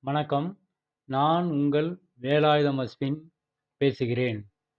வணக்கம். நான் உங்கள் வேலாயுதம் அஸ்வின் பேசுகிறேன்.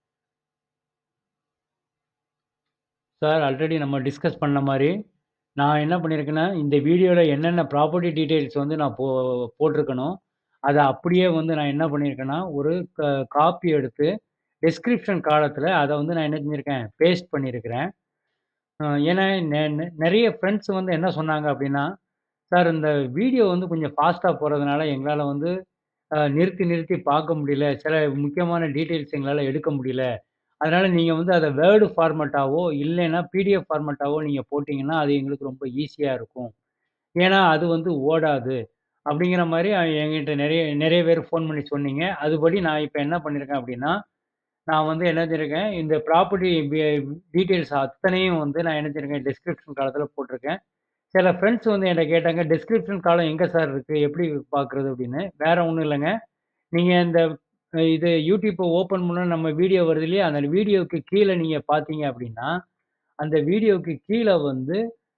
சார் ஆல்ரெடி நம்ம டிஸ்கஸ் பண்ண மாரி, நான் என்ன பண்ணியிருக்கேன்னா, இந்த வீடியோல என்னென்ன ப்ராப்பர்ட்டி டீட்டெயில்ஸ் வந்து நான் போட்டிருக்கனோ, அத அப்படியே வந்து நான் என்ன பண்ணியிருக்கேன்னா, ஒரு காப்பி எடுத்து டிஸ்கிரிப்ஷன் காலத்தில அத வந்து நான் என்ன செஞ்சிருக்கேன், பேஸ்ட் பண்ணியிருக்கிறேன். ஏன்னா நெறைய ஃப்ரெண்ட்ஸ் வந்து என்ன சொன்னாங்க அப்படின்னா, "சார் இந்த வீடியோ வந்து கொஞ்சம் ஃபாஸ்ட்டா போறதுனால எங்களால வந்து நிறுத்தி நிறுத்தி பார்க்க முடியல. சில முக்கியமான டீட்டெயில்ஸ் எங்களால எடுக்க முடியல. அதனால நீங்க வந்து அத வேர்ட் ஃபார்மேட்டாவோ, இல்லைன்னா பிடிஎஃப் ஃபார்மேட்டாவோ நீங்க போட்டீங்கன்னா, அது எங்களுக்கு ரொம்ப ஈஸியா இருக்கும். ஏன்னா, அது வந்து ஓடாது." அப்படிங்கிற மாரி என்கிட்ட நெறைய நெறைய பேர் ஃபோன் பண்ணி சொன்னீங்க. அதுபடி நான் இப்ப என்ன பண்ணியிருக்கேன் அப்படின்னா, நான் வந்து என்ன செஞ்சிருக்கேன், இந்த ப்ராப்பர்ட்டி டீட்டெயில்ஸ் அத்தனையும் வந்து நான் என்ன செஞ்சிருக்கேன், டிஸ்கிரிப்ஷன் காலத்தில போட்டிருக்கேன். சில ஃப்ரெண்ட்ஸ் வந்து என்ட்ட கேட்டாங்க, "டிஸ்கிரிப்ஷன் காலம் எங்க சார் இருக்கு? எப்படி பார்க்குறது?" அப்படின்னு. வேற ஒண்ணும் இல்லங்க. நீங்க இந்த இது யூடியூப்ப ஓப்பன் பண்ணா நம்ம வீடியோ வருது இல்லையா? அந்த வீடியோவுக்கு கீழ நீங்க பார்த்தீங்க அப்படின்னா, அந்த வீடியோவுக்கு கீழ வந்து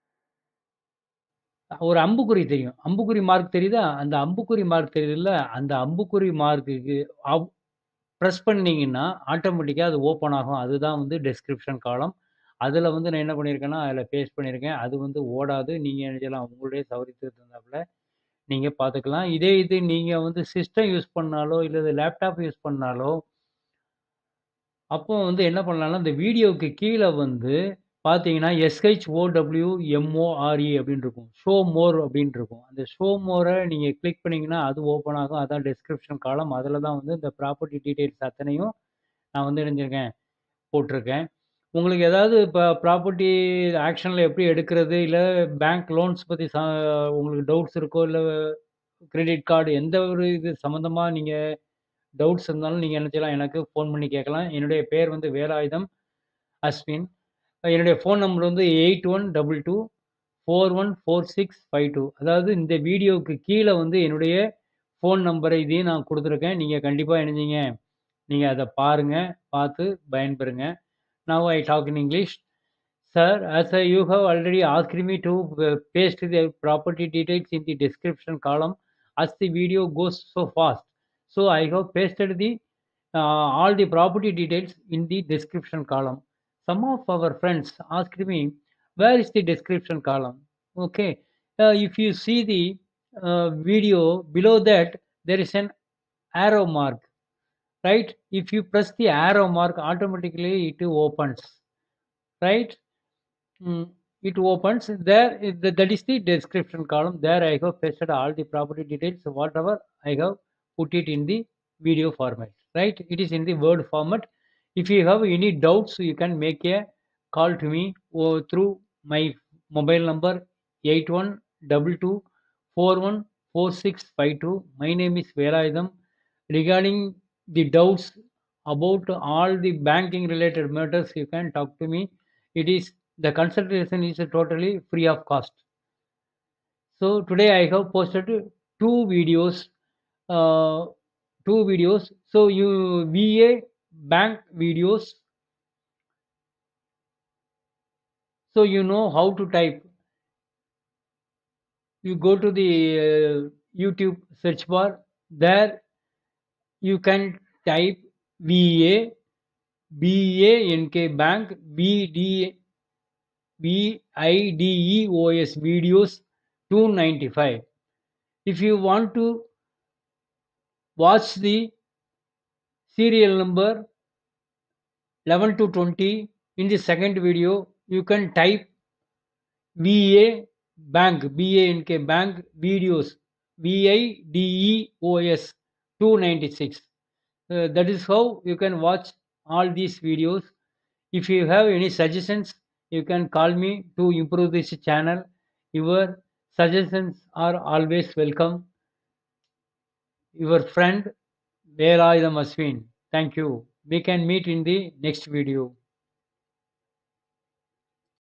ஒரு அம்புக்குறி தெரியும். அம்புக்குறி மார்க் தெரியுதா? அந்த அம்புக்குறி மார்க் தெரியுதுல்ல? அந்த அம்புக்குறி மார்க்குக்கு பிரஸ் பண்ணீங்கன்னா, ஆட்டோமேட்டிக்கா அது ஓப்பன் ஆகும். அதுதான் வந்து டிஸ்கிரிப்ஷன் காலம். அதுல வந்து நான் என்ன பண்ணியிருக்கேன்னா, அதுல பேஸ்ட் பண்ணியிருக்கேன். அது வந்து ஓடாது. நீங்க என்ன செய்யலாம், உங்களுடைய சௌகரியத்துக்கு தகுந்தாப்புல நீங்க பார்த்துக்கலாம். இதே இது நீங்க வந்து சிஸ்டம் யூஸ் பண்ணாலோ, இல்ல லேப்டாப் யூஸ் பண்ணாலோ அப்போ வந்து என்ன பண்ணலாம்னா, இந்த வீடியோவுக்கு கீழ வந்து பார்த்தீங்கன்னா, SHOWMORE அப்படின்னு இருக்கும். ஷோ மோர் அப்படின்னு இருக்கும். அந்த ஷோ மோர நீங்க கிளிக் பண்ணீங்கன்னா, அது ஓப்பன் ஆகும். அதான் டிஸ்கிரிப்ஷன் காலம். அதில தான் வந்து இந்த ப்ராப்பர்ட்டி டீட்டெயில்ஸ் அத்தனையும் நான் வந்து இணைஞ்சிருக்கேன் போட்டிருக்கேன். உங்களுக்கு ஏதாவது ப்ராப்பர்ட்டி ஆக்ஷன்ல எப்படி எடுக்கிறது? இல்ல பேங்க் லோன்ஸ் பத்தி உங்களுக்கு டவுட்ஸ் இருக்கோ, இல்ல கிரெடிட் கார்டு எந்த ஒரு இது சம்மந்தமா நீங்க டவுட்ஸ் இருந்தாலும் நீங்க என்ன செய்யலாம், எனக்கு ஃபோன் பண்ணி கேட்கலாம். என்னுடைய பெயர் வந்து வேலாயுதம் அஸ்வின். என்னுடைய ஃபோன் நம்பர் வந்து 8122 414652. அதாவது இந்த வீடியோவுக்கு கீழ வந்து என்னுடைய ஃபோன் நம்பர இதையும் நான் குடுத்துருக்கேன். நீங்க கண்டிப்பா என்ன செய்யுங்க, நீங்க அத பாருங்க. பார்த்து பயன்பெறுங்க. Now I talk in English. Sir, as you have already asked me to paste the property details in the description column as the video goes so fast. So I have pasted the all the property details in the description column. Some of our friends asked me, where is the description column? Okay. If you see the video below that, there is an arrow mark, right? If you press the arrow mark, automatically it opens, right? Mm, it opens there. That is the description column. There I have pasted all the property details, whatever I have put it in the video format. Right? It is in the Word format. If you have any doubts, you can make a call to me or through my mobile number 8122414652. My name is Velayudham. Regarding the doubts about all the banking related matters, you can talk to me. It is the consultation is totally free of cost. So today I have posted two videos, uh, two videos. So you VA bank videos. So you know how to type. You go to the YouTube search bar. There you can type VA BANK bank VIDEOS videos 295. If you want to watch the serial number 11 to 20 in the second video, you can type VA bank videos VIDEOS 296. That is how you can watch all these videos. If you have any suggestions, you can call me to improve this channel. Your suggestions are always welcome. Your friend Velayudham Aswin. Thank you. We can meet in the next video.